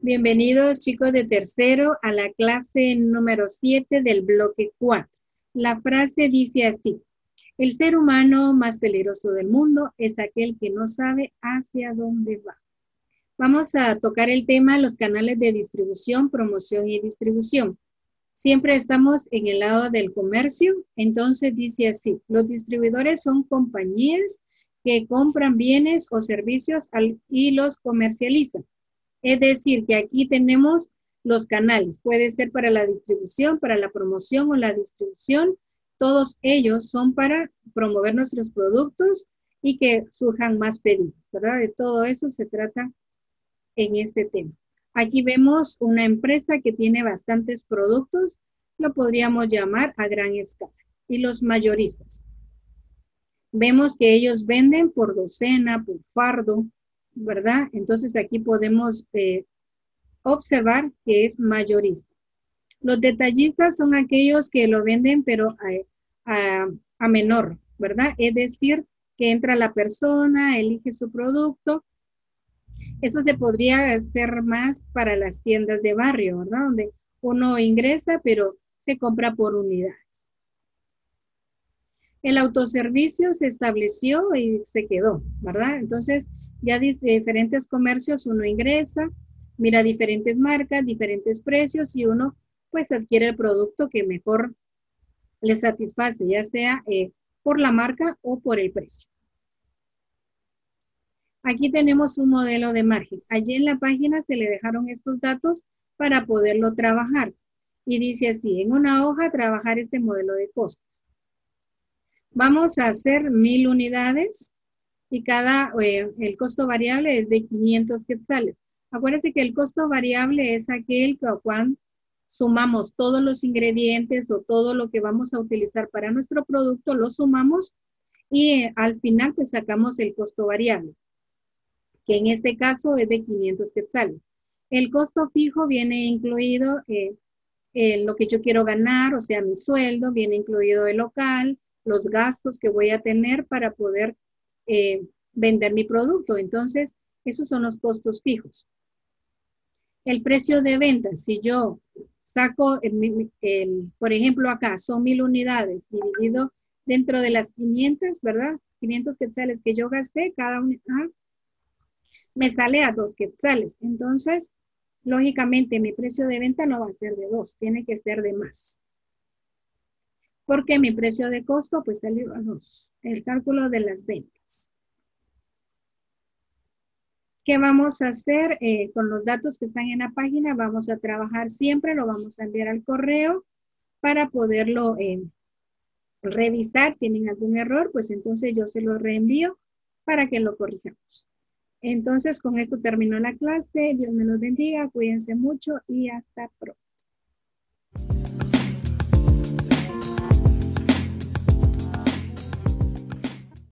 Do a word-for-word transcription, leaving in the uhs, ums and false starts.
Bienvenidos chicos de tercero a la clase número siete del bloque cuatro. La frase dice así: el ser humano más peligroso del mundo es aquel que no sabe hacia dónde va. Vamos a tocar el tema los canales de distribución, promoción y distribución. Siempre estamos en el lado del comercio, entonces dice así: los distribuidores son compañías que compran bienes o servicios al, y los comercializan. Es decir, que aquí tenemos los canales. Puede ser para la distribución, para la promoción o la distribución. Todos ellos son para promover nuestros productos y que surjan más pedidos, ¿verdad? De todo eso se trata en este tema. Aquí vemos una empresa que tiene bastantes productos, lo podríamos llamar a gran escala. Y los mayoristas. Vemos que ellos venden por docena, por fardo, ¿verdad? Entonces aquí podemos eh, observar que es mayorista. Los detallistas son aquellos que lo venden pero a, a, a menor, ¿verdad? Es decir, que entra la persona, elige su producto. Esto se podría hacer más para las tiendas de barrio, ¿verdad? Donde uno ingresa pero se compra por unidades. El autoservicio se estableció y se quedó, ¿verdad? Entonces, ya de diferentes comercios uno ingresa, mira diferentes marcas, diferentes precios y uno pues adquiere el producto que mejor le satisface, ya sea eh, por la marca o por el precio. Aquí tenemos un modelo de margen. Allí en la página se le dejaron estos datos para poderlo trabajar. Y dice así: en una hoja trabajar este modelo de costos. Vamos a hacer mil unidades y cada, eh, el costo variable es de quinientos quetzales. Acuérdense que el costo variable es aquel que cuando sumamos todos los ingredientes o todo lo que vamos a utilizar para nuestro producto, lo sumamos y eh, al final pues sacamos el costo variable, que en este caso es de quinientos quetzales. El costo fijo viene incluido eh, eh, lo que yo quiero ganar, o sea, mi sueldo, viene incluido el local, los gastos que voy a tener para poder eh, vender mi producto. Entonces, esos son los costos fijos. El precio de venta, si yo saco, el, el, por ejemplo, acá son mil unidades dividido dentro de las quinientas, ¿verdad? quinientos quetzales que yo gasté, cada unidad me sale a dos quetzales. Entonces, lógicamente, mi precio de venta no va a ser de dos, tiene que ser de más. Porque mi precio de costo pues salió a dos. El cálculo de las ventas. ¿Qué vamos a hacer eh, con los datos que están en la página? Vamos a trabajar siempre, lo vamos a enviar al correo para poderlo eh, revisar. ¿Tienen algún error? Pues entonces yo se lo reenvío para que lo corrijamos. Entonces con esto terminó la clase. Dios me los bendiga, cuídense mucho y hasta pronto.